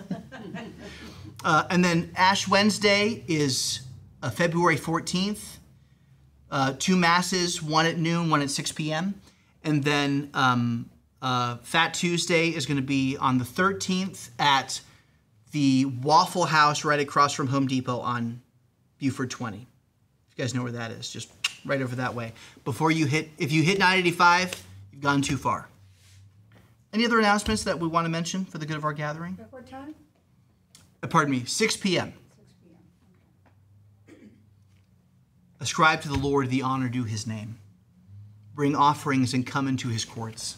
uh, and then Ash Wednesday is uh, February fourteenth. Uh, two masses, one at noon, one at six p.m. And then um, uh, Fat Tuesday is going to be on the thirteenth at the Waffle House right across from Home Depot on Buford twenty. If you guys know where that is, just right over that way. Before you hit, if you hit nine eighty-five, you've gone too far. Any other announcements that we want to mention for the good of our gathering? At what time? Uh, pardon me, six p.m. Six P M. Ascribe to the Lord the honor due his name. Bring offerings and come into his courts.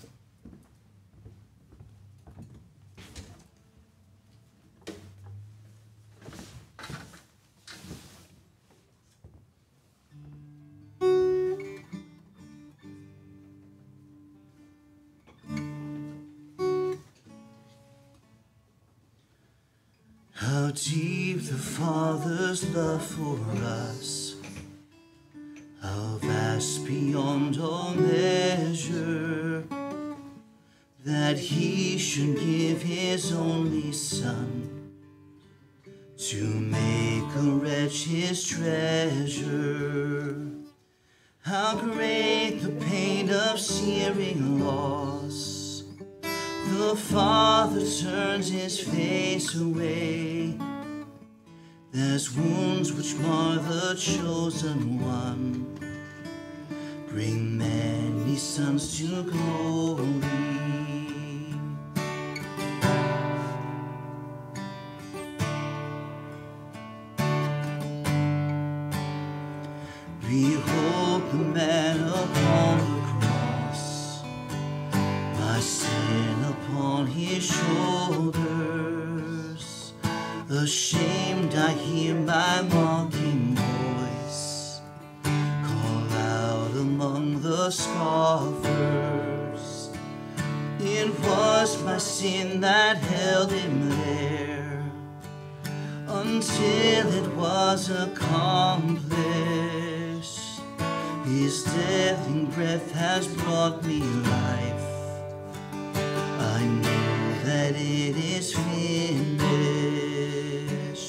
How deep the Father's love for us, how vast beyond all measure, that he should give his only Son to make a wretch his treasure. How great the pain of searing loss, the Father turns his face away. There's wounds which mar the chosen one, bring many sons to glory. Behold the man upon the cross, my sin upon his shoulders. Ashamed I hear my mocking voice call out among the scoffers. It was my sin that held him there until it was accomplished. His deathing breath has brought me life. I know that it is finished.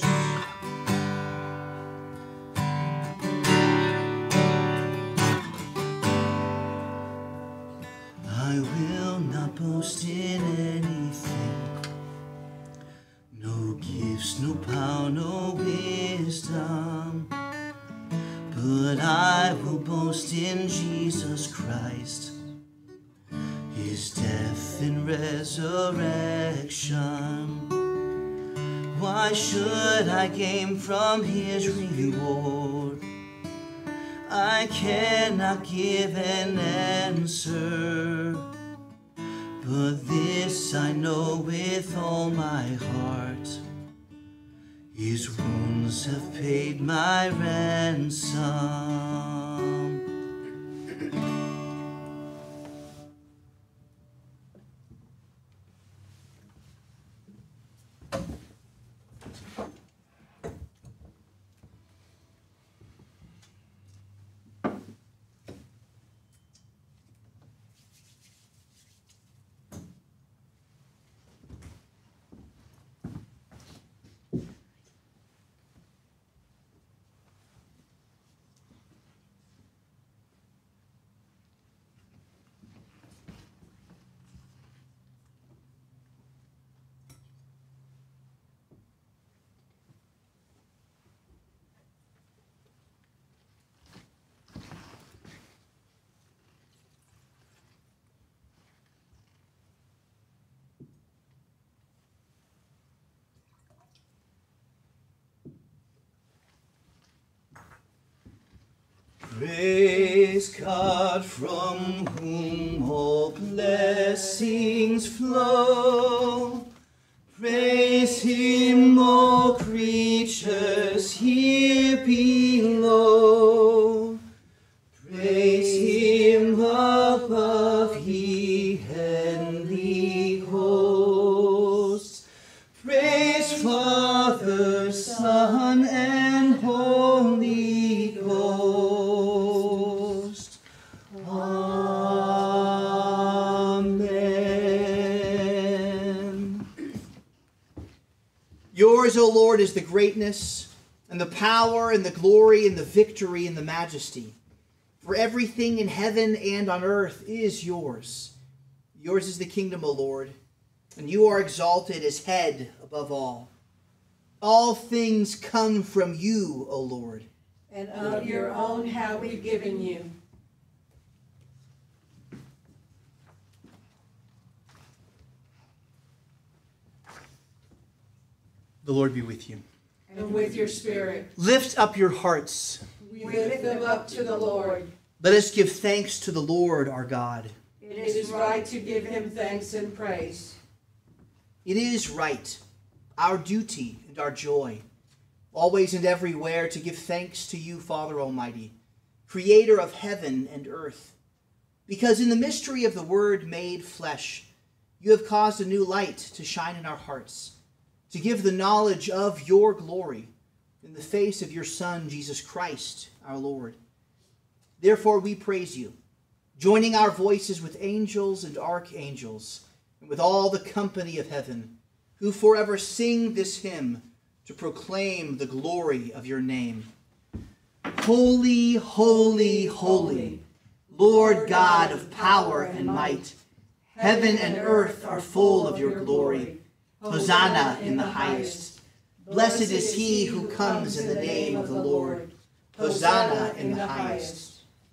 I will not boast in anything, no gifts, no power, no wisdom, but I will boast in Jesus Christ, his death and resurrection. Why should I gain from his reward I cannot give an answer, but this I know with all my heart. His wounds have paid my ransom. Praise God, from whom all blessings flow. Praise Him, all creatures here below. Praise Him above, ye heavenly hosts. Praise Father, Son, and Holy Ghost. Amen. Yours, O Lord, is the greatness and the power and the glory and the victory and the majesty. For everything in heaven and on earth is yours. Yours is the kingdom, O Lord, and you are exalted as head above all. All things come from you, O Lord. And of your own have we given you. The Lord be with you. And with your spirit. Lift up your hearts. We lift them up to the Lord. Let us give thanks to the Lord our God. It is right to give him thanks and praise. It is right, our duty and our joy, always and everywhere to give thanks to you, Father Almighty, creator of heaven and earth, because in the mystery of the Word made flesh, you have caused a new light to shine in our hearts, to give the knowledge of your glory in the face of your Son, Jesus Christ, our Lord. Therefore we praise you, joining our voices with angels and archangels, and with all the company of heaven, who forever sing this hymn to proclaim the glory of your name. Holy, holy, holy, Lord God of power and might, heaven and earth are full of your glory. Hosanna in the highest. Blessed is he who comes in the name of the Lord. Hosanna in the highest.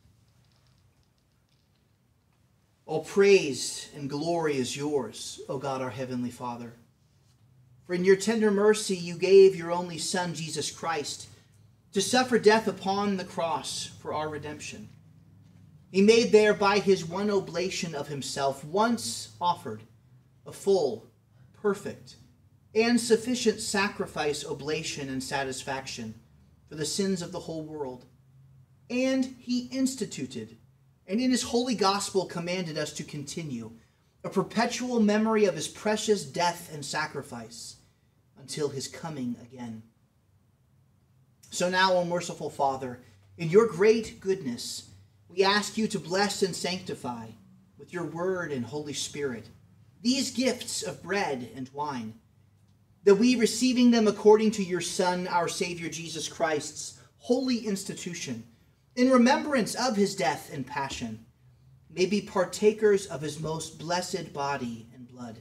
All praise and glory is yours, O God, our heavenly Father. For in your tender mercy you gave your only Son, Jesus Christ, to suffer death upon the cross for our redemption. He made there by his one oblation of himself, once offered, a full, perfect, and sufficient sacrifice, oblation, and satisfaction for the sins of the whole world. And he instituted, and in his holy gospel commanded us to continue, a perpetual memory of his precious death and sacrifice until his coming again. So now, O merciful Father, in your great goodness, we ask you to bless and sanctify with your word and Holy Spirit these gifts of bread and wine, that we, receiving them according to your Son, our Savior Jesus Christ's holy institution, in remembrance of his death and passion, may be partakers of his most blessed body and blood.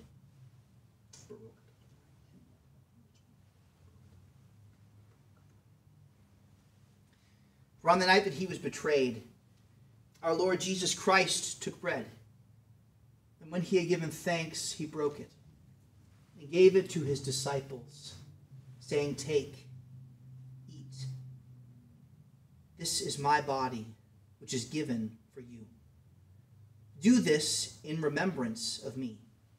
For on the night that he was betrayed, our Lord Jesus Christ took bread, and when he had given thanks, he broke it, and gave it to his disciples, saying, "Take, eat. This is my body, which is given for you. Do this in remembrance of me.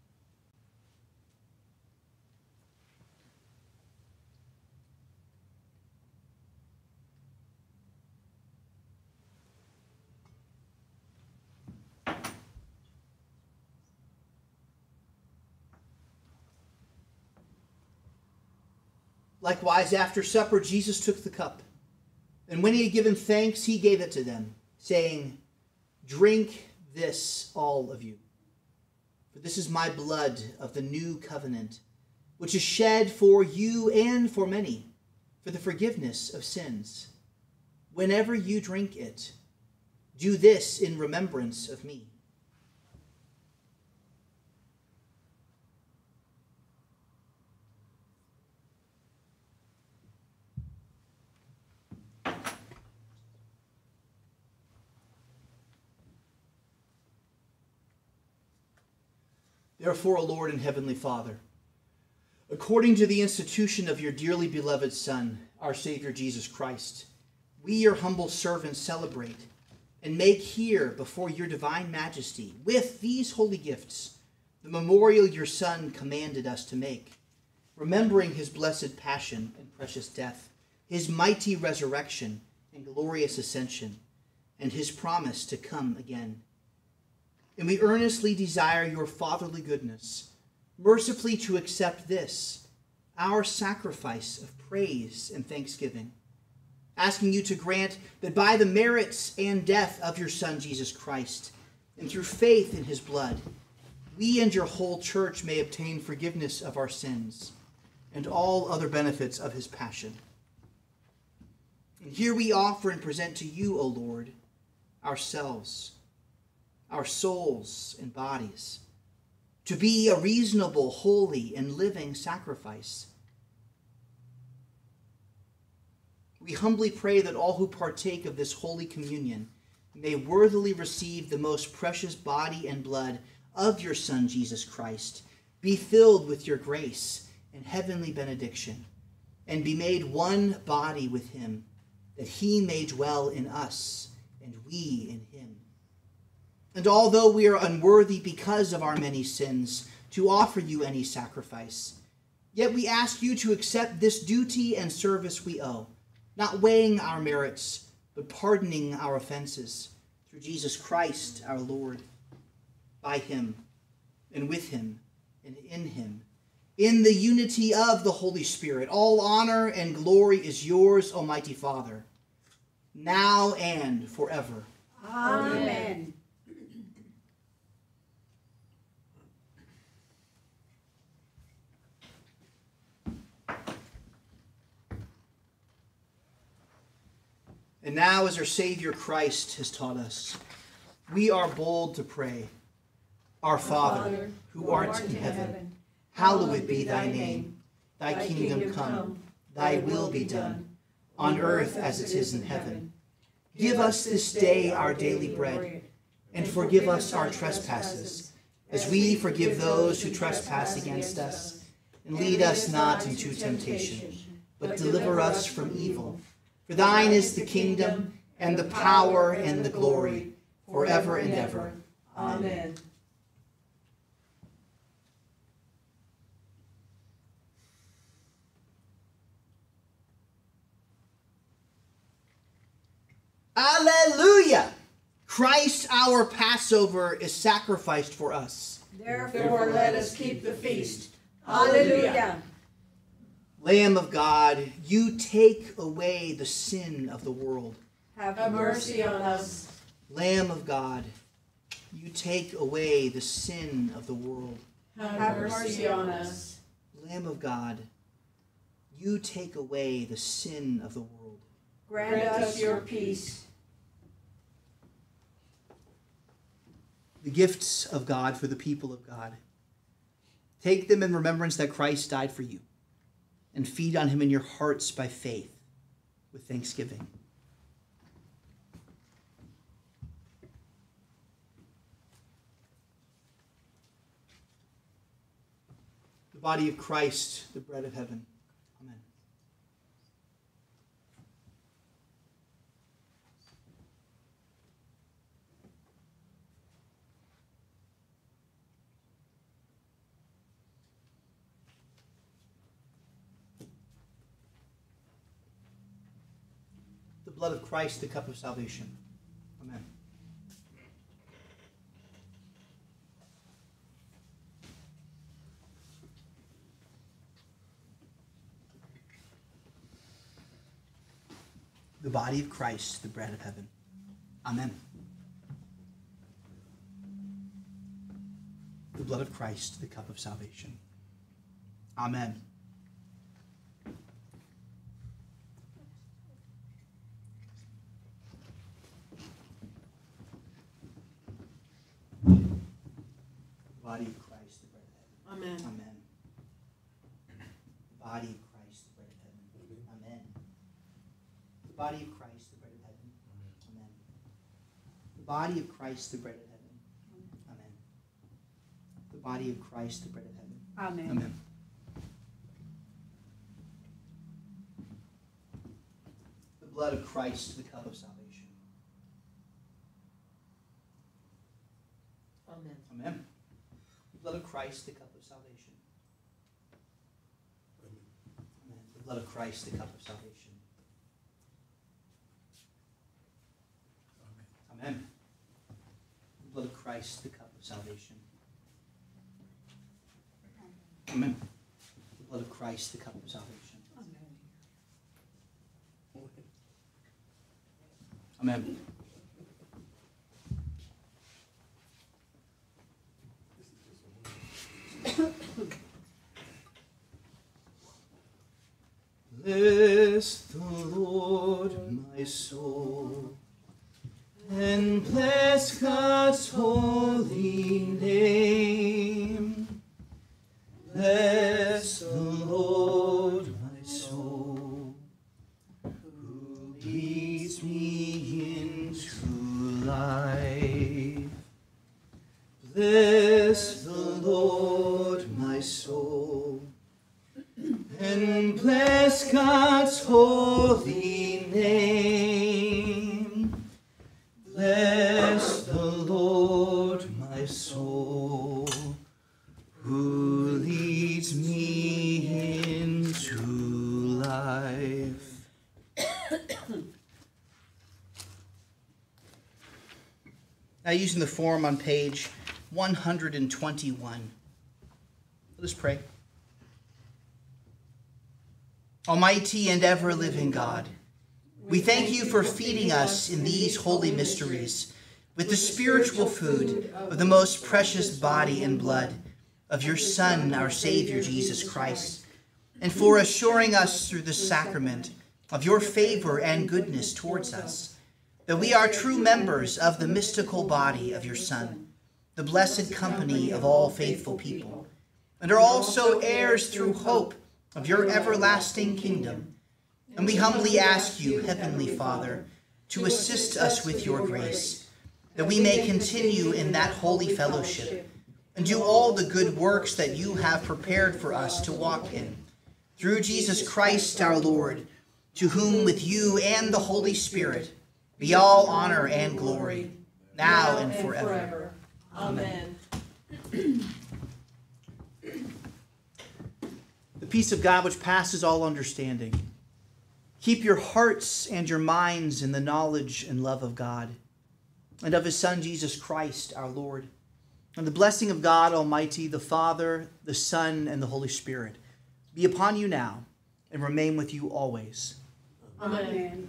Likewise, after supper, Jesus took the cup, and when he had given thanks, he gave it to them, saying, "Drink this, all of you, for this is my blood of the new covenant, which is shed for you and for many, for the forgiveness of sins. Whenever you drink it, do this in remembrance of me." Therefore, O Lord and Heavenly Father, according to the institution of your dearly beloved Son, our Savior Jesus Christ, we, your humble servants, celebrate and make here before your divine majesty, with these holy gifts, the memorial your Son commanded us to make, remembering his blessed passion and precious death, his mighty resurrection and glorious ascension, and his promise to come again. And we earnestly desire your fatherly goodness, mercifully to accept this, our sacrifice of praise and thanksgiving, asking you to grant that by the merits and death of your Son, Jesus Christ, and through faith in his blood, we and your whole church may obtain forgiveness of our sins and all other benefits of his passion. And here we offer and present to you, O Lord, ourselves, our souls and bodies, to be a reasonable, holy, and living sacrifice. We humbly pray that all who partake of this holy communion may worthily receive the most precious body and blood of your Son, Jesus Christ, be filled with your grace and heavenly benediction, and be made one body with him, that he may dwell in us, and we in him. And although we are unworthy because of our many sins to offer you any sacrifice, yet we ask you to accept this duty and service we owe, not weighing our merits, but pardoning our offenses, through Jesus Christ our Lord. By him, and with him, and in him, in the unity of the Holy Spirit, all honor and glory is yours, Almighty Father, now and forever. Amen. And now, as our Savior Christ has taught us, we are bold to pray, Our Father, who art in heaven, hallowed be thy name. Thy kingdom come, thy will be done, on earth as it is in heaven. Give us this day our daily bread, and forgive us our trespasses, as we forgive those who trespass against us. And lead us not into temptation, but deliver us from evil. For thine is the kingdom, and the power, and the glory, forever and ever. Amen. Alleluia! Christ our Passover is sacrificed for us. Therefore let us keep the feast. Hallelujah. Lamb of God, you take away the sin of the world. Have mercy on us. Lamb of God, you take away the sin of the world. Have mercy on us. Lamb of God, you take away the sin of the world. Grant us your peace. The gifts of God for the people of God. Take them in remembrance that Christ died for you, and feed on him in your hearts by faith with thanksgiving. The body of Christ, the bread of heaven. Amen. blood of Christ, the cup of salvation. Amen. The body of Christ, the bread of heaven. Amen. The blood of Christ, the cup of salvation. Amen. Body of Christ, the bread of heaven. Amen. Amen. The body of Christ, the bread of heaven. Amen. The body of Christ, the bread of heaven. Amen. The body of Christ, the bread of heaven. Amen. The body of Christ, the bread of heaven. Amen. Amen. The blood of Christ, the cup of salvation. Amen. Amen. The blood of Christ, the cup of salvation. Amen. The blood of Christ, the cup of salvation. Amen. The blood of Christ, the cup of salvation. Amen. The blood of Christ, the cup of salvation. Amen. Bless the Lord, my soul, and bless God's holy name. Bless the Lord, my soul, who leads me into life. Bless the Lord, my soul, and bless God's holy name. Bless the Lord, my soul, who leads me into life. Now, using the form on page one hundred twenty-one, let us pray. Almighty and ever-living God, we thank you for feeding us in these holy mysteries with the spiritual food of the most precious body and blood of your Son, our Savior, Jesus Christ, and for assuring us through the sacrament of your favor and goodness towards us, that we are true members of the mystical body of your Son, the blessed company of all faithful people, and are also heirs through hope of your everlasting kingdom. And we humbly ask you, Heavenly Father, to assist us with your grace, that we may continue in that holy fellowship and do all the good works that you have prepared for us to walk in. Through Jesus Christ our Lord, to whom with you and the Holy Spirit be all honor and glory, now and forever. Amen. The peace of God which passes all understanding, keep your hearts and your minds in the knowledge and love of God and of his Son, Jesus Christ, our Lord. And the blessing of God Almighty, the Father, the Son, and the Holy Spirit be upon you now and remain with you always. Amen.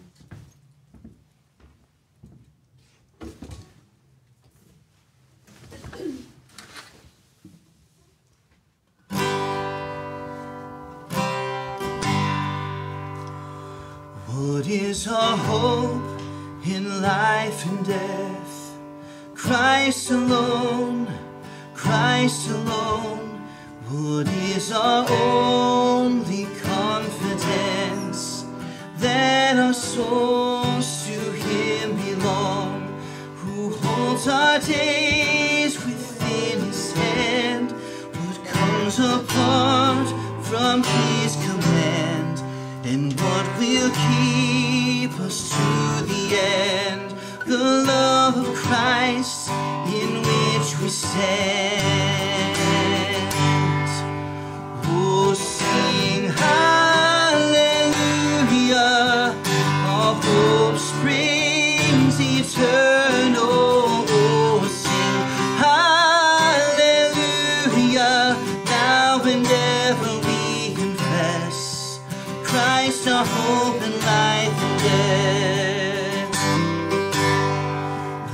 What is our hope in life and death? Christ alone, Christ alone. What is our only confidence? That our souls to him belong, who holds our days within his hand. What comes apart from his command, and what will keep us to the end? The love of Christ in which we stand. Oh, sing hallelujah, our hopes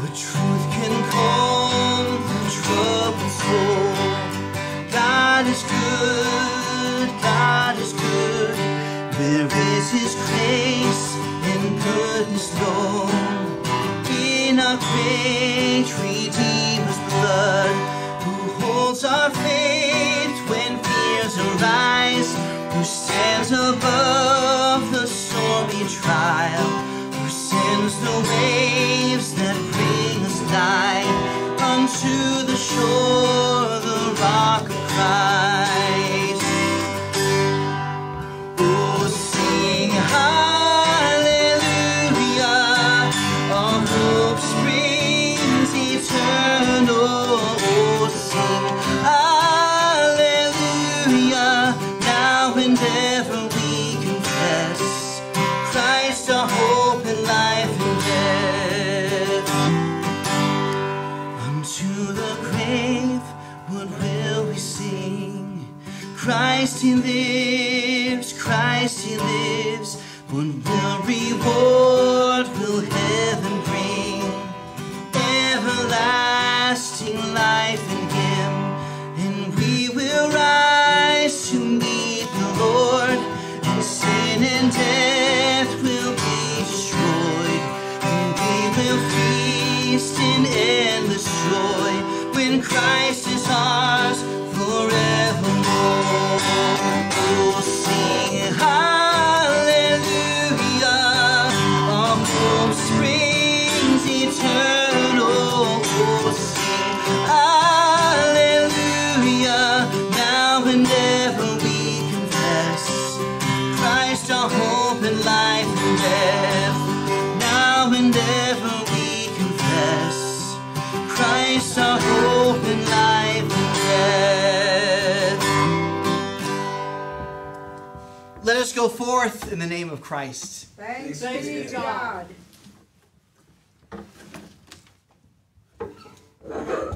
where truth can calm the troubled soul. God is good, God is good. Where is His grace and goodness, Lord? In our great Redeemer's blood, who holds our faith when fears arise, who stands above the stormy trial, who sends the waves that bring us nigh unto the shore, the rock of Christ. Oh, sing hallelujah, our hope springs eternal. Oh, sing hallelujah, now and ever we confess Christ our hope and life and death. Unto the grave, what will we sing? Christ He lives, Christ He lives. What will reward will heaven bring? Everlasting life in Him, and we will rise to meet the Lord, and sin and death will be destroyed, and we will feast in endless joy when Christ is ours forevermore. Oh, sing hallelujah, our hope springs eternal. Oh, sing hallelujah, now and ever we confess Christ our hope and life and death. Now and ever we confess Christ our hope and life and death. Let us go forth in the name of Christ. Thanks Thanks be be to to God.